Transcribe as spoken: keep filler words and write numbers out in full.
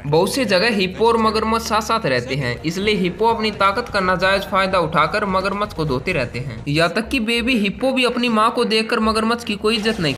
बहुत सी जगह हिप्पो और मगरमच्छ साथ साथ रहते हैं, इसलिए हिप्पो अपनी ताकत का नाजायज फायदा उठाकर मगरमच्छ को धोते रहते हैं। यहाँ तक कि बेबी हिप्पो भी अपनी माँ को देखकर मगरमच्छ की कोई इज्जत नहीं